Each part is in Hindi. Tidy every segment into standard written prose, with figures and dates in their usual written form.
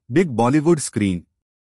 Big Bollywood screen.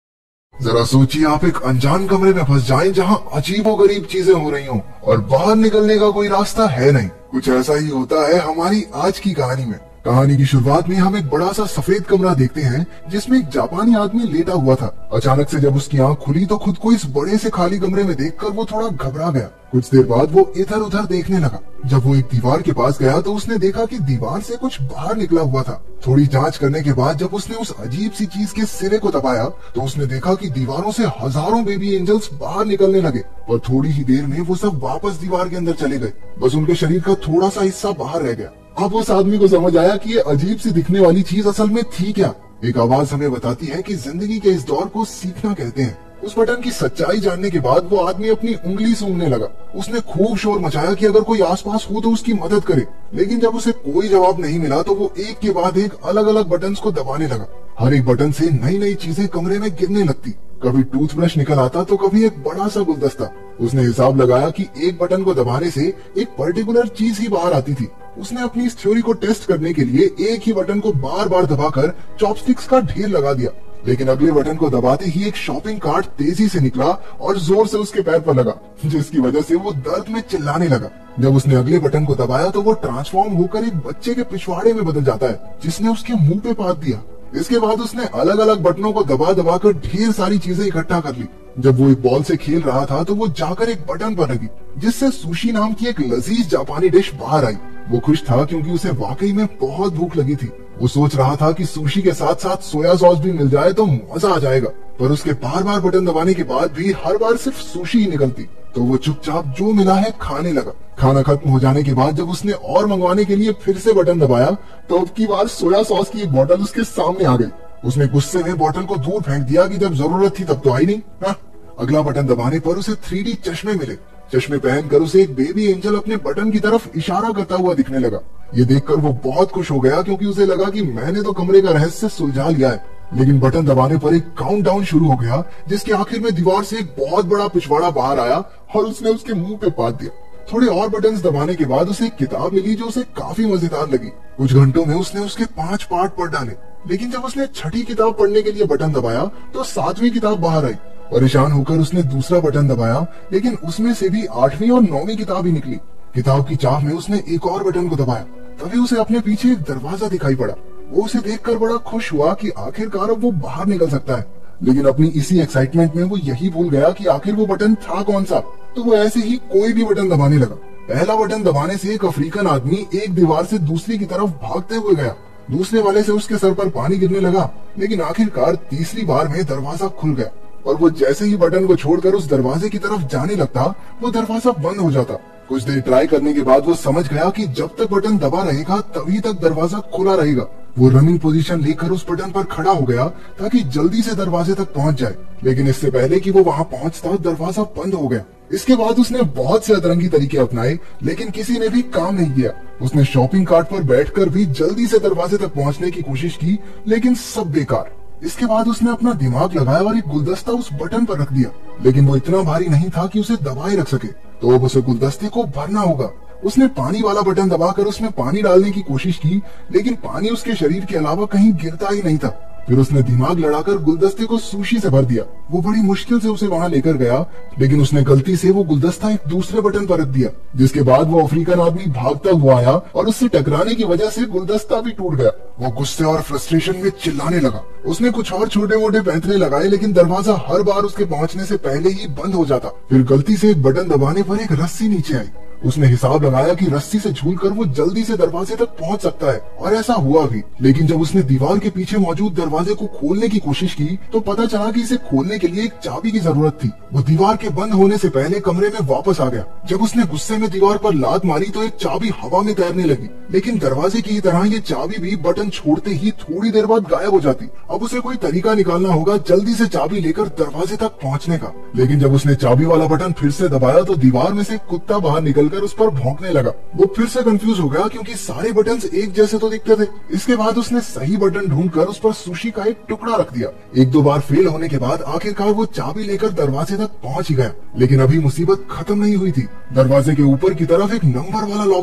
जरा सोचिए, आप एक अनजान कमरे में फंस जाएं जहां अजीबोगरीब चीजें हो रही हों और बाहर निकलने का कोई रास्ता है नहीं। कुछ ऐसा ही होता है हमारी आज की कहानी में। कहानी की शुरुआत में हम एक बड़ा सा सफेद कमरा देखते हैं जिसमें एक जापानी आदमी लेटा हुआ था। अचानक से जब उसकी आंख खुली तो खुद को इस बड़े से खाली कमरे में देखकर वो थोड़ा घबरा गया। कुछ देर बाद वो इधर उधर देखने लगा। जब वो एक दीवार के पास गया तो उसने देखा कि दीवार से कुछ बाहर निकला हुआ था। थोड़ी जांच करने के बाद जब उसने उस अजीब सी चीज के सिरे को दबाया तो उसने देखा कि दीवारों से हजारों बेबी एंजल्स बाहर निकलने लगे और थोड़ी ही देर में वो सब वापस दीवार के अंदर चले गए। बस उनके शरीर का थोड़ा सा हिस्सा बाहर रह गया। अब उस आदमी को समझ आया कि ये अजीब सी दिखने वाली चीज असल में थी क्या। एक आवाज हमें बताती है कि जिंदगी के इस दौर को सीखना कहते हैं। उस बटन की सच्चाई जानने के बाद वो आदमी अपनी उंगली सूंघने लगा। उसने खूब शोर मचाया कि अगर कोई आसपास हो तो उसकी मदद करे, लेकिन जब उसे कोई जवाब नहीं मिला तो वो एक के बाद एक अलग अलग बटन्स को दबाने लगा। हर एक बटन से नई नई चीजें कमरे में गिरने लगती। कभी टूथब्रश निकल आता तो कभी एक बड़ा सा गुलदस्ता। उसने हिसाब लगाया कि एक बटन को दबाने से एक पर्टिकुलर चीज ही बाहर आती थी। उसने अपनी इस थ्योरी को टेस्ट करने के लिए एक ही बटन को बार बार दबाकर चॉपस्टिक्स का ढेर लगा दिया, लेकिन अगले बटन को दबाते ही एक शॉपिंग कार्ट तेजी से निकला और जोर से उसके पैर पर लगा, जिसकी वजह से वो दर्द में चिल्लाने लगा। जब उसने अगले बटन को दबाया तो वो ट्रांसफॉर्म होकर एक बच्चे के पिछवाड़े में बदल जाता है जिसने उसके मुंह पे पात दिया। इसके बाद उसने अलग अलग बटनों को दबा दबा कर ढेर सारी चीजें इकट्ठा कर ली। जब वो एक बॉल से खेल रहा था तो वो जाकर एक बटन पर लगी जिससे सुशी नाम की एक लजीज जापानी डिश बाहर आई। वो खुश था क्योंकि उसे वाकई में बहुत भूख लगी थी। वो सोच रहा था कि सुशी के साथ साथ सोया सॉस भी मिल जाए तो मजा आ जाएगा, पर उसके बार बार बटन दबाने के बाद भी हर बार सिर्फ सुशी ही निकलती। तो वो चुपचाप जो मिला है खाने लगा। खाना खत्म हो जाने के बाद जब उसने और मंगवाने के लिए फिर से बटन दबाया तो अब की बार सोया सॉस की एक बोतल उसके सामने आ गई। उसने गुस्से में बोतल को दूर फेंक दिया कि जब जरूरत थी तब तो आई नहीं। अगला बटन दबाने पर उसे 3D चश्मे मिले। चश्मे पहनकर उसे एक बेबी एंजल अपने बटन की तरफ इशारा करता हुआ दिखने लगा। ये देखकर वो बहुत खुश हो गया क्योंकि उसे लगा कि मैंने तो कमरे का रहस्य सुलझा लिया है। लेकिन बटन दबाने पर एक काउंटडाउन शुरू हो गया जिसके आखिर में दीवार से एक बहुत बड़ा पिछवाड़ा बाहर आया और उसने उसके मुंह पे पात दिया। थोड़े और बटन्स दबाने के बाद उसे एक किताब मिली जो उसे काफी मजेदार लगी। कुछ घंटों में उसने उसके 5 पार्ट पढ़ डाले, लेकिन जब उसने छठी किताब पढ़ने के लिए बटन दबाया तो 7वीं किताब बाहर आई। परेशान होकर उसने दूसरा बटन दबाया, लेकिन उसमें से भी 8वीं और 9वीं किताब ही निकली। किताब की चाह में उसने एक और बटन को दबाया, तभी उसे अपने पीछे एक दरवाजा दिखाई पड़ा। वो उसे देखकर बड़ा खुश हुआ कि आखिरकार अब वो बाहर निकल सकता है, लेकिन अपनी इसी एक्साइटमेंट में वो यही भूल गया कि आखिर वो बटन था कौन सा। तो वो ऐसे ही कोई भी बटन दबाने लगा। पहला बटन दबाने से एक अफ्रीकन आदमी एक दीवार से दूसरी की तरफ भागते हुए गया। दूसरे वाले से उसके सर पर पानी गिरने लगा, लेकिन आखिरकार तीसरी बार में दरवाजा खुल गया और वो जैसे ही बटन को छोड़कर उस दरवाजे की तरफ जाने लगता वो दरवाजा बंद हो जाता। कुछ देर ट्राई करने के बाद वो समझ गया कि जब तक बटन दबा रहेगा तभी तक दरवाजा खुला रहेगा। वो रनिंग पोजीशन लेकर उस बटन पर खड़ा हो गया ताकि जल्दी से दरवाजे तक पहुंच जाए, लेकिन इससे पहले कि वो वहां पहुंचता दरवाजा बंद हो गया। इसके बाद उसने बहुत से अतरंगी तरीके अपनाए, लेकिन किसी ने भी काम नहीं किया। उसने शॉपिंग कार्ट पर बैठकर भी जल्दी से दरवाजे तक पहुंचने की कोशिश की, लेकिन सब बेकार। इसके बाद उसने अपना दिमाग लगाया और एक गुलदस्ता उस बटन पर रख दिया, लेकिन वो इतना भारी नहीं था कि उसे दबाए रख सके, तो अब उसे गुलदस्ते को भरना होगा। उसने पानी वाला बटन दबाकर उसमें पानी डालने की कोशिश की, लेकिन पानी उसके शरीर के अलावा कहीं गिरता ही नहीं था। फिर उसने दिमाग लड़ाकर गुलदस्ते को सुशी से भर दिया। वो बड़ी मुश्किल से उसे वहां लेकर गया, लेकिन उसने गलती से वो गुलदस्ता एक दूसरे बटन पर रख दिया, जिसके बाद वो अफ्रीकन आदमी भागता हुआ आया और उससे टकराने की वजह से गुलदस्ता भी टूट गया। वो गुस्से और फ्रस्ट्रेशन में चिल्लाने लगा। उसने कुछ और छोटे मोटे पैंतरे लगाए, लेकिन दरवाजा हर बार उसके पहुंचने से पहले ही बंद हो जाता। फिर गलती से एक बटन दबाने पर एक रस्सी नीचे आई। उसने हिसाब लगाया कि रस्सी से झूलकर वो जल्दी से दरवाजे तक पहुंच सकता है, और ऐसा हुआ भी। लेकिन जब उसने दीवार के पीछे मौजूद दरवाजे को खोलने की कोशिश की तो पता चला कि इसे खोलने के लिए एक चाबी की जरूरत थी। वो दीवार के बंद होने से पहले कमरे में वापस आ गया। जब उसने गुस्से में दीवार पर लात मारी तो एक चाबी हवा में तैरने लगी, लेकिन दरवाजे की तरह ये चाबी भी बटन छोड़ते ही थोड़ी देर बाद गायब हो जाती। अब उसे कोई तरीका निकालना होगा जल्दी से चाबी लेकर दरवाजे तक पहुंचने का। लेकिन जब उसने चाबी वाला बटन फिर से दबाया तो दीवार में से कुत्ता बाहर निकलकर उस पर भौंकने लगा। वो फिर से कंफ्यूज हो गया क्योंकि सारे बटन्स एक जैसे तो दिखते थे। इसके बाद उसने सही बटन ढूंढकर उस पर सुशी का एक टुकड़ा रख दिया। एक दो बार फेल होने के बाद आखिरकार वो चाबी लेकर दरवाजे तक पहुंच ही गया, लेकिन अभी मुसीबत खत्म नहीं हुई थी। दरवाजे के ऊपर की तरफ एक नंबर वाला लॉक भी था।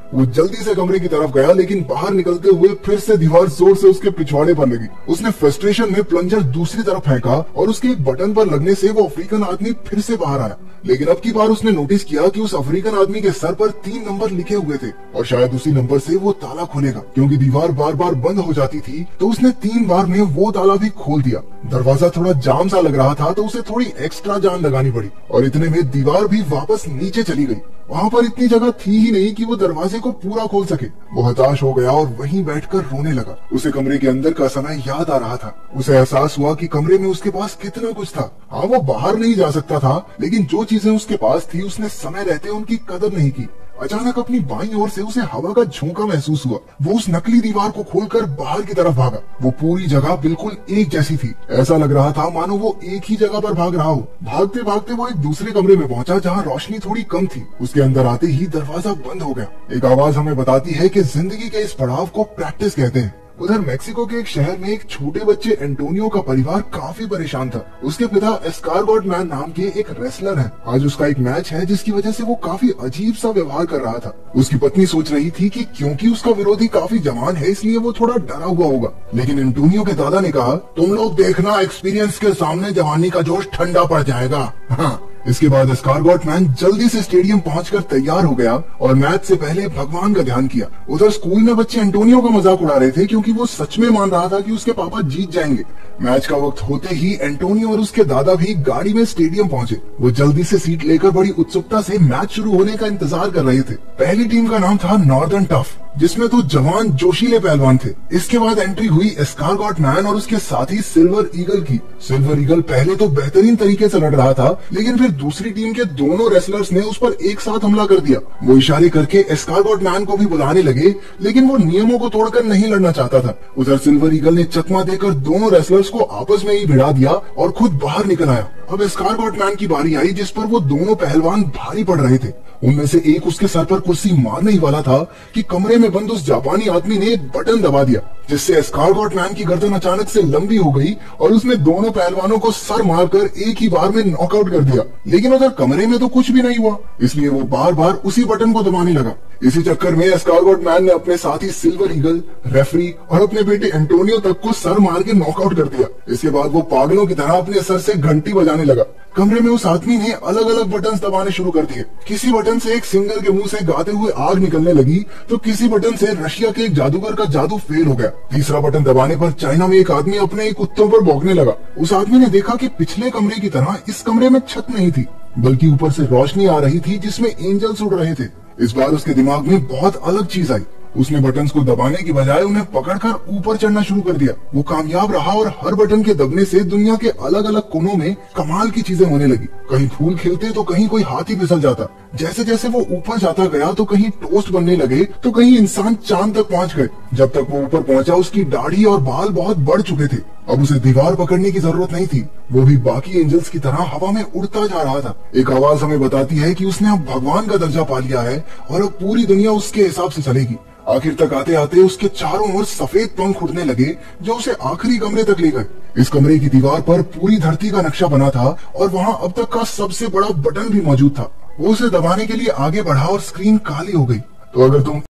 वो जल्दी से कमरे की तरफ गया, लेकिन बाहर निकलते हुए फिर से दीवार जोर से उसके पिछवाड़े पर लगी। उसने फ्रस्ट्रेशन में प्लंजर दूसरी तरफ फेंका और उसके एक बटन पर लगने से वो अफ्रीकन आदमी फिर से बाहर आया। लेकिन अब की बार उसने नोटिस किया कि उस अफ्रीकन आदमी के सर पर 3 नंबर लिखे हुए थे और शायद उसी नंबर से वो ताला खुलेगा। क्योंकि दीवार बार बार बंद हो जाती थी तो उसने 3 बार में वो ताला भी खोल दिया। दरवाजा थोड़ा जाम सा लग रहा था तो उसे थोड़ी एक्स्ट्रा जान लगानी पड़ी और इतने में दीवार भी वापस नीचे चली गई। वहाँ पर इतनी जगह थी ही नहीं कि वो दरवाजे को पूरा खोल सके। वो हताश हो गया और वहीं बैठकर रोने लगा। उसे कमरे के अंदर का समय याद आ रहा था। उसे एहसास हुआ कि कमरे में उसके पास कितना कुछ था। हाँ, वो बाहर नहीं जा सकता था, लेकिन जो चीजें उसके पास थी उसने समय रहते उनकी कदर नहीं की। अचानक अपनी बाईं ओर से उसे हवा का झोंका महसूस हुआ। वो उस नकली दीवार को खोलकर बाहर की तरफ भागा। वो पूरी जगह बिल्कुल एक जैसी थी। ऐसा लग रहा था मानो वो एक ही जगह पर भाग रहा हो। भागते भागते वो एक दूसरे कमरे में पहुंचा जहां रोशनी थोड़ी कम थी। उसके अंदर आते ही दरवाजा बंद हो गया। एक आवाज हमें बताती है कि जिंदगी के इस पड़ाव को प्रैक्टिस कहते हैं। उधर मेक्सिको के एक शहर में एक छोटे बच्चे एंटोनियो का परिवार काफी परेशान था। उसके पिता एस्कारगोट मैन नाम के एक रेसलर हैं। आज उसका एक मैच है जिसकी वजह से वो काफी अजीब सा व्यवहार कर रहा था। उसकी पत्नी सोच रही थी कि क्योंकि उसका विरोधी काफी जवान है इसलिए वो थोड़ा डरा हुआ होगा। लेकिन एंटोनियो के दादा ने कहा, तुम लोग देखना, एक्सपीरियंस के सामने जवानी का जोश ठंडा पड़ जाएगा। हाँ। इसके बाद एस्कारगोट मैन जल्दी से स्टेडियम पहुंचकर तैयार हो गया और मैच से पहले भगवान का ध्यान किया। उधर स्कूल में बच्चे एंटोनियो का मजाक उड़ा रहे थे क्योंकि वो सच में मान रहा था कि उसके पापा जीत जाएंगे। मैच का वक्त होते ही एंटोनियो और उसके दादा भी गाड़ी में स्टेडियम पहुंचे। वो जल्दी से सीट लेकर बड़ी उत्सुकता से मैच शुरू होने का इंतजार कर रहे थे। पहली टीम का नाम था नॉर्दर्न टफ, जिसमें तो जवान जोशीले पहलवान थे। इसके बाद एंट्री हुई एस्कारगोट मैन और उसके साथी सिल्वर ईगल की। सिल्वर ईगल पहले तो बेहतरीन तरीके से लड़ रहा था, लेकिन फिर दूसरी टीम के दोनों रेसलर्स ने उस पर एक साथ हमला कर दिया। वो इशारे करके एस्कारगोट मैन को भी बुलाने लगे, लेकिन वो नियमों को तोड़कर नहीं लड़ना चाहता था। उधर सिल्वर ईगल ने चकमा देकर दोनों रेसलर्स को आपस में ही भिड़ा दिया और खुद बाहर निकल आया। अब एस्कारगोट मैन की बारी आई, जिस पर वो दोनों पहलवान भारी पड़ रहे थे। उनमें से एक उसके सर पर कुर्सी मारने ही वाला था कि कमरे में बंद उस जापानी आदमी ने एक बटन दबा दिया, जिससे एस्कारगोट मैन की गर्दन अचानक से लंबी हो गई और उसने दोनों पहलवानों को सर मारकर एक ही बार में नॉकआउट कर दिया। लेकिन उधर कमरे में तो कुछ भी नहीं हुआ, इसलिए वो बार बार उसी बटन को दबाने लगा। इसी चक्कर में एस्कारगोट मैन ने अपने साथी सिल्वर ईगल, रेफरी और अपने बेटे एंटोनियो तक को सर मार के नॉकआउट कर दिया। इसके बाद वो पागलों की तरह अपने सर से घंटी बजाने लगा। कमरे में उस आदमी ने अलग अलग बटन दबाने शुरू कर दिए। किसी बटन से एक सिंगर के मुंह से गाते हुए आग निकलने लगी, तो किसी बटन से रशिया के एक जादूगर का जादू फेल हो गया। तीसरा बटन दबाने पर चाइना में एक आदमी अपने एक कुत्तों पर भौंकने लगा। उस आदमी ने देखा कि पिछले कमरे की तरह इस कमरे में छत नहीं थी, बल्कि ऊपर से रोशनी आ रही थी जिसमें एंजल्स उड़ रहे थे। इस बार उसके दिमाग में बहुत अलग चीज आई। उसने बटन्स को दबाने की बजाय उन्हें पकड़कर ऊपर चढ़ना शुरू कर दिया। वो कामयाब रहा और हर बटन के दबने से दुनिया के अलग अलग कोनों में कमाल की चीजें होने लगी। कहीं फूल खिलते तो कहीं कोई हाथी फिसल जाता। जैसे जैसे वो ऊपर जाता गया तो कहीं टोस्ट बनने लगे तो कहीं इंसान चांद तक पहुंच गए। जब तक वो ऊपर पहुंचा उसकी दाढ़ी और बाल बहुत बढ़ चुके थे। अब उसे दीवार पकड़ने की जरूरत नहीं थी, वो भी बाकी एंजल्स की तरह हवा में उड़ता जा रहा था। एक आवाज हमें बताती है कि उसने अब भगवान का दर्जा पा लिया है और अब पूरी दुनिया उसके हिसाब से चलेगी। आखिर तक आते आते उसके चारों ओर सफेद पंख उड़ने लगे जो उसे आखिरी कमरे तक ले गए। इस कमरे की दीवार पर पूरी धरती का नक्शा बना था और वहाँ अब तक का सबसे बड़ा बटन भी मौजूद था। वो उसे दबाने के लिए आगे बढ़ा और स्क्रीन काली हो गई। तो अगर तुम